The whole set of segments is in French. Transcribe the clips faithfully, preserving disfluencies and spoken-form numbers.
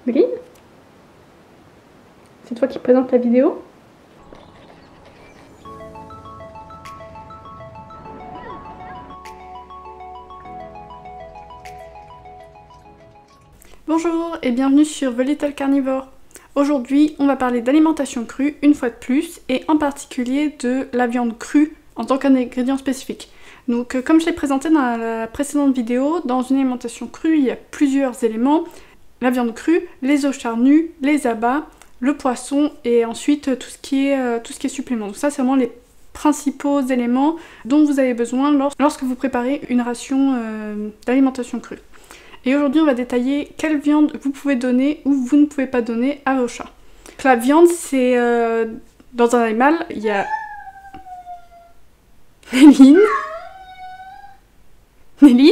Méline? C'est toi qui présente la vidéo? Bonjour et bienvenue sur The Little Carnivore. Aujourd'hui, on va parler d'alimentation crue une fois de plus et en particulier de la viande crue en tant qu'ingrédient spécifique. Donc euh, comme je l'ai présenté dans la précédente vidéo, dans une alimentation crue, il y a plusieurs éléments. La viande crue, les os charnus, les abats, le poisson et ensuite euh, tout ce qui est, euh, tout ce qui est supplément. Donc ça, c'est vraiment les principaux éléments dont vous avez besoin lors, lorsque vous préparez une ration euh, d'alimentation crue. Et aujourd'hui, on va détailler quelle viande vous pouvez donner ou vous ne pouvez pas donner à vos chats. Donc, la viande, c'est... Euh, dans un animal, il y a... Néline Néline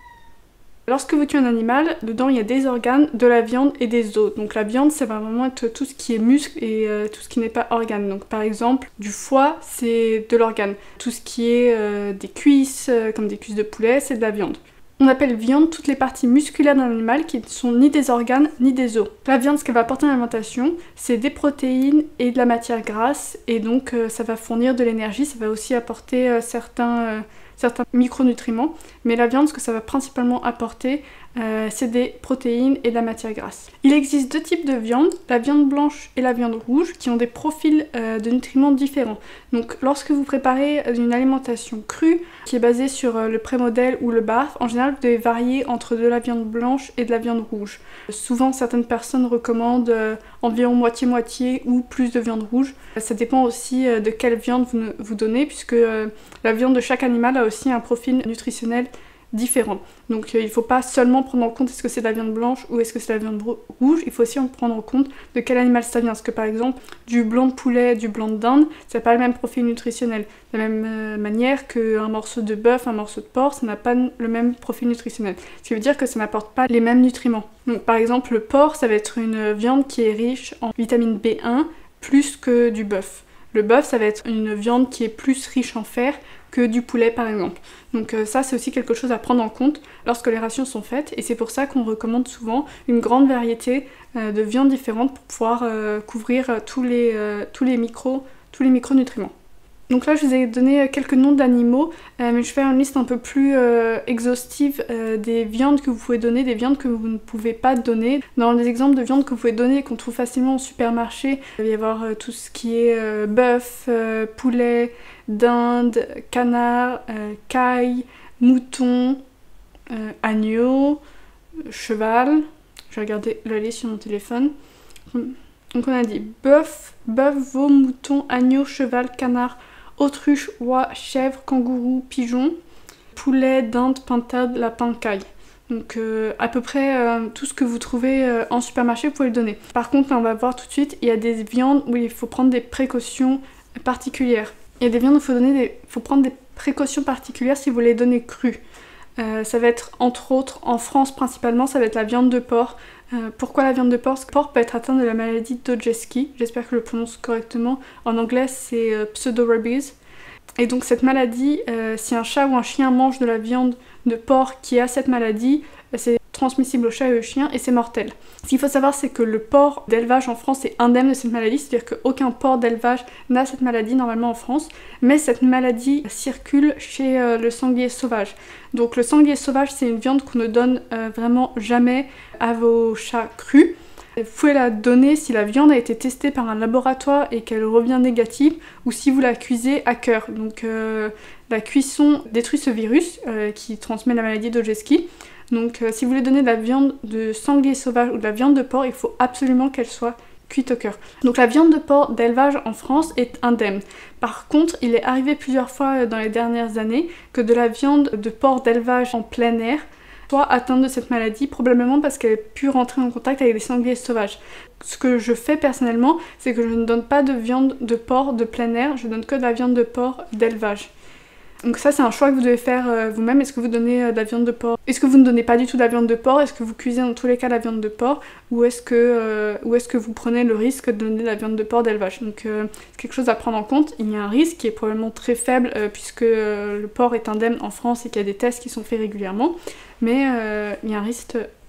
Lorsque vous tuez un animal, dedans, il y a des organes, de la viande et des os. Donc la viande, ça va vraiment être tout ce qui est muscle et euh, tout ce qui n'est pas organe. Donc par exemple, du foie, c'est de l'organe. Tout ce qui est euh, des cuisses, euh, comme des cuisses de poulet, c'est de la viande. On appelle viande toutes les parties musculaires d'un animal qui ne sont ni des organes ni des os. La viande, ce qu'elle va apporter à l'alimentation, c'est des protéines et de la matière grasse, et donc euh, ça va fournir de l'énergie, ça va aussi apporter euh, certains, euh, certains micronutriments, mais la viande, ce que ça va principalement apporter, euh, c'est des protéines et de la matière grasse. Il existe deux types de viande, la viande blanche et la viande rouge, qui ont des profils euh, de nutriments différents. Donc lorsque vous préparez une alimentation crue, qui est basée sur euh, le pré-modèle ou le B A R F, en général vous devez varier entre de la viande blanche et de la viande rouge. Souvent certaines personnes recommandent euh, environ moitié-moitié ou plus de viande rouge. Ça dépend aussi euh, de quelle viande vous, vous donnez, puisque euh, la viande de chaque animal a aussi un profil nutritionnel différent. Donc euh, il ne faut pas seulement prendre en compte est-ce que c'est de la viande blanche ou est-ce que c'est de la viande rouge, il faut aussi en prendre en compte de quel animal ça vient. Parce que par exemple, du blanc de poulet, du blanc de dinde, ça n'a pas le même profil nutritionnel. De la même euh, manière qu'un morceau de bœuf, un morceau de porc, ça n'a pas le même profil nutritionnel. Ce qui veut dire que ça n'apporte pas les mêmes nutriments. Donc par exemple, le porc, ça va être une viande qui est riche en vitamine B un plus que du bœuf. Le bœuf, ça va être une viande qui est plus riche en fer que du poulet par exemple. Donc euh, ça c'est aussi quelque chose à prendre en compte lorsque les rations sont faites, et c'est pour ça qu'on recommande souvent une grande variété euh, de viandes différentes pour pouvoir euh, couvrir euh, tous, les, euh, tous les micros, tous les micronutriments. Donc là je vous ai donné quelques noms d'animaux, euh, mais je vais faire une liste un peu plus euh, exhaustive euh, des viandes que vous pouvez donner, des viandes que vous ne pouvez pas donner. Dans les exemples de viandes que vous pouvez donner et qu'on trouve facilement au supermarché, il va y avoir euh, tout ce qui est euh, bœuf, euh, poulet, dinde, canard, euh, caille, mouton, euh, agneau, cheval. Je vais regarder la liste sur mon téléphone. Donc on a dit bœuf, bœuf, veau, mouton, agneau, cheval, canard, autruche, oie, chèvre, kangourou, pigeon, poulet, dinde, pintade, lapin, caille. Donc euh, à peu près euh, tout ce que vous trouvez euh, en supermarché, vous pouvez le donner. Par contre, là, on va voir tout de suite, il y a des viandes où il faut prendre des précautions particulières. Il y a des viandes où il faut, donner des... faut prendre des précautions particulières si vous les donnez crues. Euh, ça va être, entre autres, en France principalement, ça va être la viande de porc. Euh, pourquoi la viande de porc? Parce que le porc peut être atteint de la maladie d'Odrzeski, j'espère que je le prononce correctement. En anglais, c'est euh, pseudo-rabies. Et donc cette maladie, euh, si un chat ou un chien mange de la viande de porc qui a cette maladie, c'est transmissible au chat et au chien et c'est mortel. Ce qu'il faut savoir, c'est que le porc d'élevage en France est indemne de cette maladie, c'est-à-dire qu'aucun porc d'élevage n'a cette maladie normalement en France, mais cette maladie circule chez euh, le sanglier sauvage. Donc le sanglier sauvage, c'est une viande qu'on ne donne euh, vraiment jamais à vos chats crus. Vous pouvez la donner si la viande a été testée par un laboratoire et qu'elle revient négative, ou si vous la cuisez à cœur. Donc euh, la cuisson détruit ce virus euh, qui transmet la maladie d'Odrzeski. Donc euh, si vous voulez donner de la viande de sanglier sauvage ou de la viande de porc, il faut absolument qu'elle soit cuite au cœur. Donc la viande de porc d'élevage en France est indemne. Par contre, il est arrivé plusieurs fois dans les dernières années que de la viande de porc d'élevage en plein air soit atteinte de cette maladie, probablement parce qu'elle a pu rentrer en contact avec des sangliers sauvages. Ce que je fais personnellement, c'est que je ne donne pas de viande de porc de plein air, je donne que de la viande de porc d'élevage. Donc ça c'est un choix que vous devez faire euh, vous-même. Est-ce que vous donnez euh, de la viande de porc? Est-ce que vous ne donnez pas du tout de la viande de porc? Est-ce que vous cuisinez dans tous les cas la viande de porc? Ou est-ce que, euh, ou est-ce que vous prenez le risque de donner de la viande de porc d'élevage? Donc euh, c'est quelque chose à prendre en compte. Il y a un risque qui est probablement très faible euh, puisque euh, le porc est indemne en France et qu'il y a des tests qui sont faits régulièrement. Mais euh, il y a un risque, il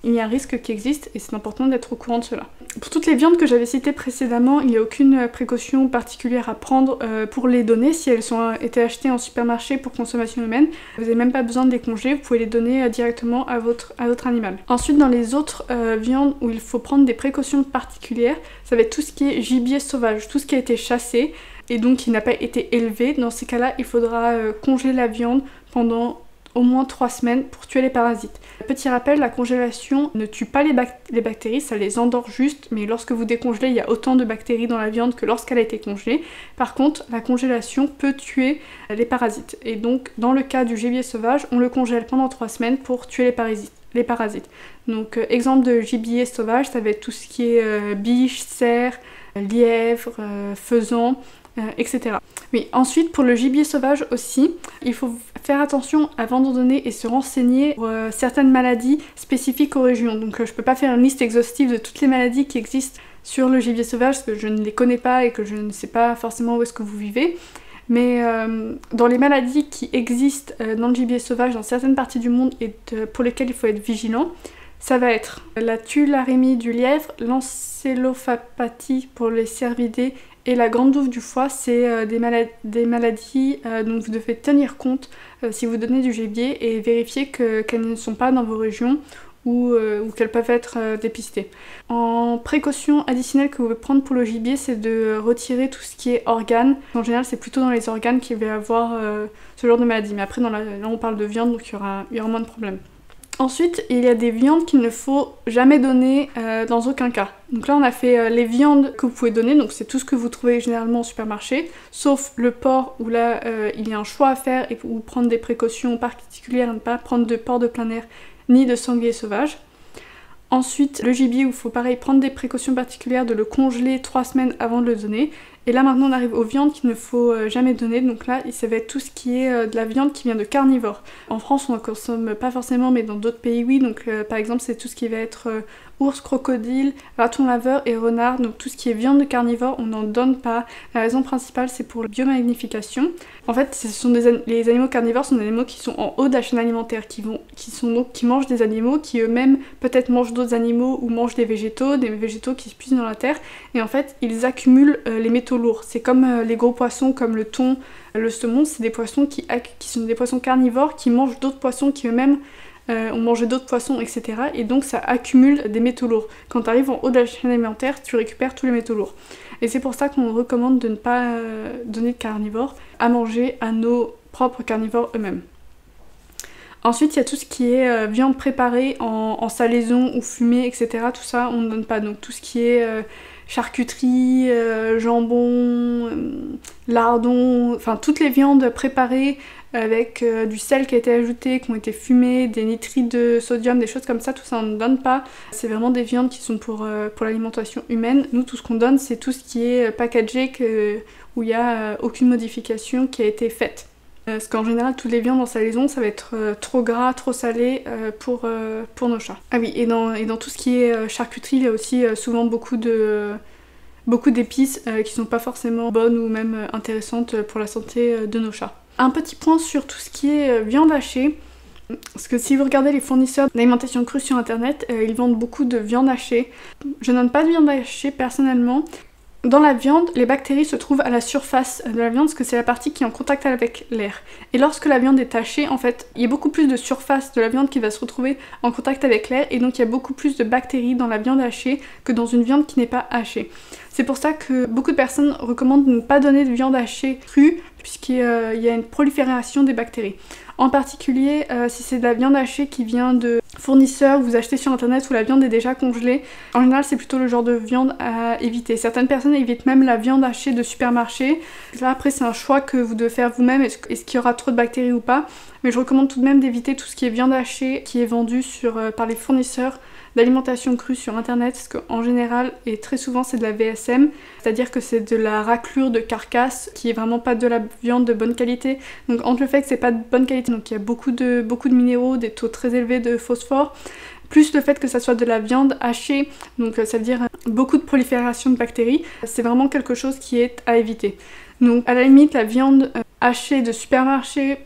il y a un risque qui existe et c'est important d'être au courant de cela. Pour toutes les viandes que j'avais citées précédemment, il n'y a aucune précaution particulière à prendre euh, pour les donner si elles ont été achetées en supermarché pour consommation humaine. Vous n'avez même pas besoin de les congeler, vous pouvez les donner euh, directement à votre, à votre animal. Ensuite, dans les autres euh, viandes où il faut prendre des précautions particulières, ça va être tout ce qui est gibier sauvage, tout ce qui a été chassé et donc qui n'a pas été élevé. Dans ces cas-là, il faudra euh, congeler la viande pendant au moins trois semaines pour tuer les parasites. Petit rappel, la congélation ne tue pas les, bac les bactéries, ça les endort juste, mais lorsque vous décongelez, il y a autant de bactéries dans la viande que lorsqu'elle a été congelée. Par contre, la congélation peut tuer les parasites. Et donc, dans le cas du gibier sauvage, on le congèle pendant trois semaines pour tuer les parasites. Les parasites. Donc, euh, exemple de gibier sauvage, ça va être tout ce qui est euh, biche, cerf, lièvre, euh, faisan, euh, et cetera. Oui, ensuite pour le gibier sauvage aussi, il faut faire attention avant d'en donner et se renseigner pour euh, certaines maladies spécifiques aux régions. Donc euh, je peux pas faire une liste exhaustive de toutes les maladies qui existent sur le gibier sauvage parce que je ne les connais pas et que je ne sais pas forcément où est-ce que vous vivez. Mais euh, dans les maladies qui existent euh, dans le gibier sauvage dans certaines parties du monde et de, pour lesquelles il faut être vigilant, ça va être la tularemie du lièvre, l'encéphalopathe pour les cervidés et la grande douve du foie, c'est euh, des, malad des maladies euh, dont vous devez tenir compte euh, si vous donnez du gibier et vérifier que, qu'elles ne sont pas dans vos régions ou, euh, ou qu'elles peuvent être euh, dépistées. En précaution additionnelle que vous pouvez prendre pour le gibier, c'est de retirer tout ce qui est organes. En général, c'est plutôt dans les organes qu'il va y avoir euh, ce genre de maladie. Mais après, dans la, là, on parle de viande, donc il y aura, il y aura moins de problèmes. Ensuite, il y a des viandes qu'il ne faut jamais donner euh, dans aucun cas. Donc là, on a fait euh, les viandes que vous pouvez donner, donc c'est tout ce que vous trouvez généralement au supermarché, sauf le porc où là, euh, il y a un choix à faire et ou prendre des précautions particulières à ne pas prendre de porc de plein air ni de sanglier sauvage. Ensuite, le gibier où il faut pareil prendre des précautions particulières, de le congeler trois semaines avant de le donner. Et là maintenant on arrive aux viandes qu'il ne faut euh, jamais donner, donc là ça va être tout ce qui est euh, de la viande qui vient de carnivores. En France on ne consomme pas forcément, mais dans d'autres pays oui, donc euh, par exemple c'est tout ce qui va être euh, ours, crocodile, raton laveur et renard, donc tout ce qui est viande de carnivore on n'en donne pas. La raison principale c'est pour la biomagnification. En fait ce sont des an les animaux carnivores sont des animaux qui sont en haut de la chaîne alimentaire, qui, vont, qui, sont donc, qui mangent des animaux, qui eux-mêmes peut-être mangent d'autres animaux ou mangent des végétaux, des végétaux qui se puisent dans la terre, et en fait ils accumulent euh, les métaux lourds. C'est comme euh, les gros poissons comme le thon, euh, le saumon, c'est des poissons qui, qui sont des poissons carnivores qui mangent d'autres poissons qui eux-mêmes euh, ont mangé d'autres poissons, et cetera. Et donc ça accumule des métaux lourds. Quand tu arrives en haut de la chaîne alimentaire, tu récupères tous les métaux lourds. Et c'est pour ça qu'on recommande de ne pas euh, donner de carnivores à manger à nos propres carnivores eux-mêmes. Ensuite, il y a tout ce qui est euh, viande préparée en, en salaison ou fumée, et cetera. Tout ça, on ne donne pas. Donc tout ce qui est euh, charcuterie, euh, jambon, euh, lardon, enfin toutes les viandes préparées avec euh, du sel qui a été ajouté, qui ont été fumées, des nitrites de sodium, des choses comme ça, tout ça on ne donne pas. C'est vraiment des viandes qui sont pour, euh, pour l'alimentation humaine. Nous, tout ce qu'on donne, c'est tout ce qui est packagé, que, où il n'y a euh, aucune modification qui a été faite. Parce qu'en général, toutes les viandes en salaison, ça va être euh, trop gras, trop salé euh, pour, euh, pour nos chats. Ah oui, et dans, et dans tout ce qui est euh, charcuterie, il y a aussi euh, souvent beaucoup de euh, beaucoup d'épices euh, qui sont pas forcément bonnes ou même euh, intéressantes pour la santé euh, de nos chats. Un petit point sur tout ce qui est euh, viande hachée. Parce que si vous regardez les fournisseurs d'alimentation crue sur internet, euh, ils vendent beaucoup de viande hachée. Je n'aime pas de viande hachée personnellement. Dans la viande, les bactéries se trouvent à la surface de la viande parce que c'est la partie qui est en contact avec l'air. Et lorsque la viande est hachée, en fait, il y a beaucoup plus de surface de la viande qui va se retrouver en contact avec l'air et donc il y a beaucoup plus de bactéries dans la viande hachée que dans une viande qui n'est pas hachée. C'est pour ça que beaucoup de personnes recommandent de ne pas donner de viande hachée crue puisqu'il y a une prolifération des bactéries. En particulier, euh, si c'est de la viande hachée qui vient de fournisseurs, vous achetez sur internet où la viande est déjà congelée, en général c'est plutôt le genre de viande à éviter. Certaines personnes évitent même la viande hachée de supermarché. Là après c'est un choix que vous devez faire vous-même, est-ce est-ce qu'il y aura trop de bactéries ou pas. Mais je recommande tout de même d'éviter tout ce qui est viande hachée qui est vendue sur, euh, par les fournisseurs d'alimentation crue sur internet, parce qu'en général et très souvent c'est de la V S M, c'est-à-dire que c'est de la raclure de carcasse qui est vraiment pas de la viande de bonne qualité. Donc entre le fait que c'est pas de bonne qualité, donc il y a beaucoup de, beaucoup de minéraux, des taux très élevés de phosphore, plus le fait que ça soit de la viande hachée, donc ça veut dire beaucoup de prolifération de bactéries, c'est vraiment quelque chose qui est à éviter. Donc à la limite la viande hachée de supermarché,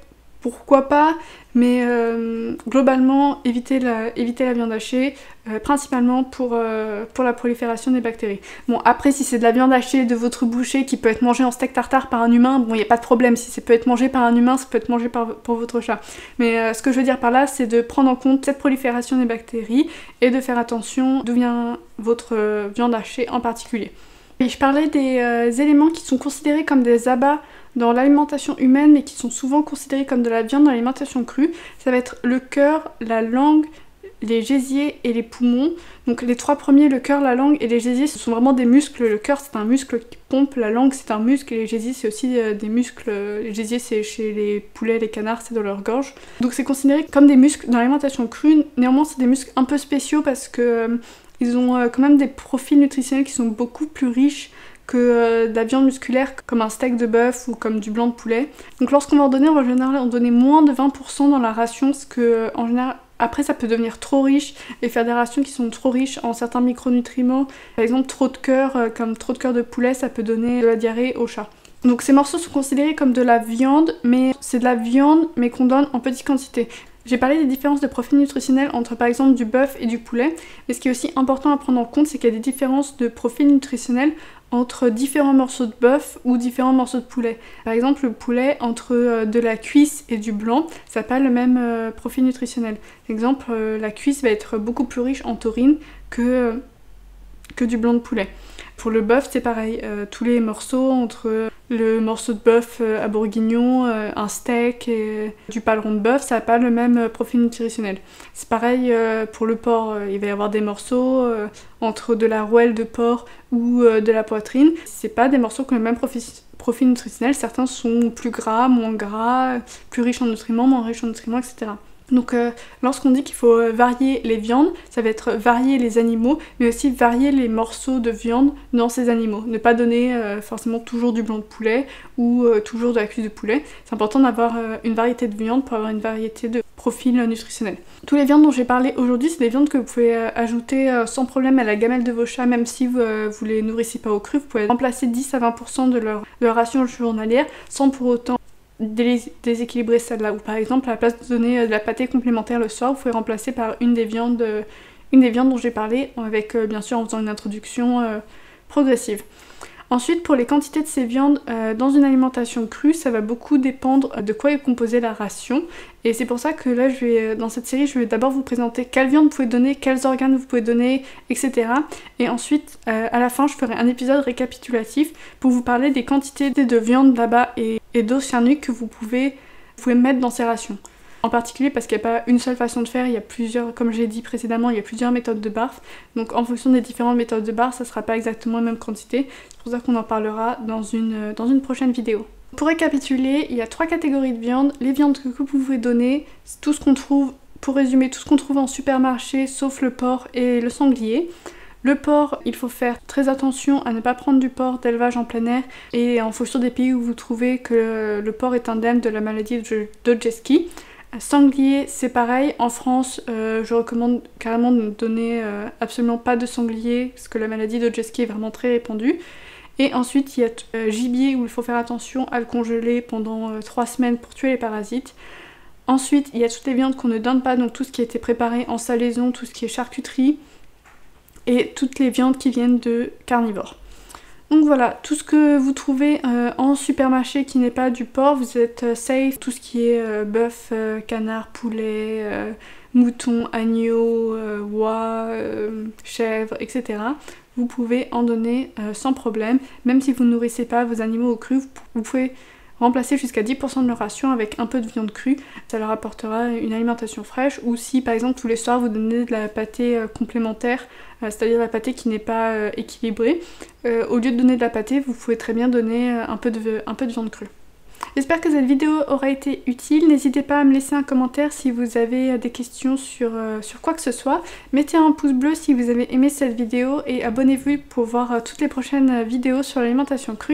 pourquoi pas, mais euh, globalement évitez la, évitez la viande hachée, euh, principalement pour, euh, pour la prolifération des bactéries. Bon, après si c'est de la viande hachée de votre boucher qui peut être mangée en steak tartare par un humain, bon, il n'y a pas de problème. Si ça peut être mangé par un humain, ça peut être mangé par, pour votre chat. Mais euh, ce que je veux dire par là, c'est de prendre en compte cette prolifération des bactéries et de faire attention d'où vient votre euh, viande hachée en particulier. Et je parlais des euh, éléments qui sont considérés comme des abats dans l'alimentation humaine mais qui sont souvent considérés comme de la viande dans l'alimentation crue. Ça va être le cœur, la langue, les gésiers et les poumons. Donc les trois premiers, le cœur, la langue et les gésiers, ce sont vraiment des muscles. Le cœur c'est un muscle qui pompe, la langue c'est un muscle et les gésiers c'est aussi euh, des muscles. Les gésiers c'est chez les poulets, les canards, c'est dans leur gorge. Donc c'est considéré comme des muscles dans l'alimentation crue. Néanmoins c'est des muscles un peu spéciaux parce que euh, ils ont euh, quand même des profils nutritionnels qui sont beaucoup plus riches que euh, de la viande musculaire comme un steak de bœuf ou comme du blanc de poulet. Donc lorsqu'on va en donner, on va en général en donner moins de vingt pour cent dans la ration parce que euh, en général après ça peut devenir trop riche et faire des rations qui sont trop riches en certains micronutriments. Par exemple trop de cœur, euh, comme trop de cœur de poulet, ça peut donner de la diarrhée au chat. Donc ces morceaux sont considérés comme de la viande, mais c'est de la viande mais qu'on donne en petite quantité. J'ai parlé des différences de profil nutritionnel entre par exemple du bœuf et du poulet, mais ce qui est aussi important à prendre en compte, c'est qu'il y a des différences de profil nutritionnel entre différents morceaux de bœuf ou différents morceaux de poulet. Par exemple, le poulet, entre euh, de la cuisse et du blanc, ça n'a pas le même euh, profil nutritionnel. Par exemple, euh, la cuisse va être beaucoup plus riche en taurine que, euh, que du blanc de poulet. Pour le bœuf, c'est pareil. Euh, tous les morceaux, entre le morceau de bœuf euh, à bourguignon, euh, un steak et du paleron de bœuf, ça n'a pas le même euh, profil nutritionnel. C'est pareil euh, pour le porc. Euh, il va y avoir des morceaux euh, entre de la rouelle de porc ou euh, de la poitrine. C'est pas des morceaux qui ont le même profil, profil nutritionnel. Certains sont plus gras, moins gras, plus riches en nutriments, moins riches en nutriments, et cetera. Donc euh, lorsqu'on dit qu'il faut varier les viandes, ça va être varier les animaux, mais aussi varier les morceaux de viande dans ces animaux. Ne pas donner euh, forcément toujours du blanc de poulet ou euh, toujours de la cuisse de poulet. C'est important d'avoir euh, une variété de viande pour avoir une variété de profils euh, nutritionnels. Toutes les viandes dont j'ai parlé aujourd'hui, c'est des viandes que vous pouvez euh, ajouter euh, sans problème à la gamelle de vos chats, même si vous, euh, vous les nourrissez pas au cru. Vous pouvez remplacer dix à vingt pour cent de leur, de leur ration journalière sans pour autant déséquilibrer celle-là. Ou par exemple, à la place de donner de la pâtée complémentaire le soir, vous pouvez remplacer par une des viandes, euh, une des viandes dont j'ai parlé, avec euh, bien sûr en faisant une introduction euh, progressive. Ensuite, pour les quantités de ces viandes euh, dans une alimentation crue, ça va beaucoup dépendre de quoi est composée la ration. Et c'est pour ça que là, je vais, dans cette série, je vais d'abord vous présenter quelle viande vous pouvez donner, quels organes vous pouvez donner, et cetera. Et ensuite, euh, à la fin, je ferai un épisode récapitulatif pour vous parler des quantités de viande là-bas et, et d'eau cyanique que vous pouvez, vous pouvez mettre dans ces rations. En particulier parce qu'il n'y a pas une seule façon de faire, il y a plusieurs, comme j'ai dit précédemment, il y a plusieurs méthodes de barf. Donc en fonction des différentes méthodes de barf, ça ne sera pas exactement la même quantité. C'est pour ça qu'on en parlera dans une, dans une prochaine vidéo. Pour récapituler, il y a trois catégories de viande. Les viandes que vous pouvez donner, c'est tout ce qu'on trouve, pour résumer, tout ce qu'on trouve en supermarché, sauf le porc et le sanglier. Le porc, il faut faire très attention à ne pas prendre du porc d'élevage en plein air et en fonction des pays où vous trouvez que le porc est indemne de la maladie de Dojewski. Sanglier, c'est pareil. En France, euh, je recommande carrément de ne donner euh, absolument pas de sanglier parce que la maladie de Dojewski est vraiment très répandue. Et ensuite, il y a euh, gibier où il faut faire attention à le congeler pendant euh, trois semaines pour tuer les parasites. Ensuite, il y a toutes les viandes qu'on ne donne pas, donc tout ce qui a été préparé en salaison, tout ce qui est charcuterie et toutes les viandes qui viennent de carnivores. Donc voilà, tout ce que vous trouvez euh, en supermarché qui n'est pas du porc, vous êtes euh, safe. Tout ce qui est euh, bœuf, euh, canard, poulet, euh, mouton, agneau, euh, oie, euh, chèvre, et cetera. Vous pouvez en donner euh, sans problème. Même si vous ne nourrissez pas vos animaux au cru, vous pouvez remplacer jusqu'à dix pour cent de leur ration avec un peu de viande crue. Ça leur apportera une alimentation fraîche. Ou si par exemple tous les soirs vous donnez de la pâtée euh, complémentaire, euh, c'est-à-dire la pâtée qui n'est pas euh, équilibrée, euh, au lieu de donner de la pâtée, vous pouvez très bien donner euh, un peu de, un peu de viande crue. J'espère que cette vidéo aura été utile. N'hésitez pas à me laisser un commentaire si vous avez des questions sur, euh, sur quoi que ce soit. Mettez un pouce bleu si vous avez aimé cette vidéo et abonnez-vous pour voir euh, toutes les prochaines vidéos sur l'alimentation crue.